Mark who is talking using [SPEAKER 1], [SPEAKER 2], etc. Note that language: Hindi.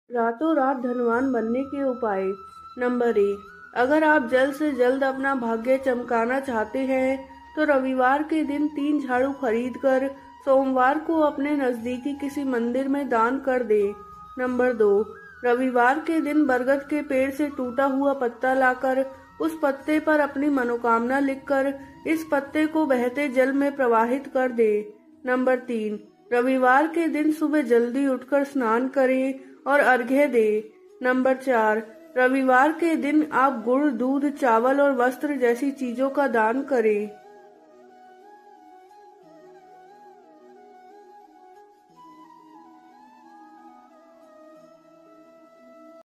[SPEAKER 1] रातों रात धनवान बनने के उपाय। नंबर 1, अगर आप जल्द से जल्द अपना भाग्य चमकाना चाहते हैं तो रविवार के दिन 3 झाड़ू खरीदकर सोमवार को अपने नजदीकी किसी मंदिर में दान कर दें। नंबर 2, रविवार के दिन बरगद के पेड़ से टूटा हुआ पत्ता लाकर उस पत्ते पर अपनी मनोकामना लिखकर इस पत्ते को बहते जल में प्रवाहित कर दें। नंबर 3, रविवार के दिन सुबह जल्दी उठकर स्नान करें और अर्घ्य दें। नंबर 4, रविवार के दिन आप गुड़, दूध, चावल और वस्त्र जैसी चीजों का दान करें।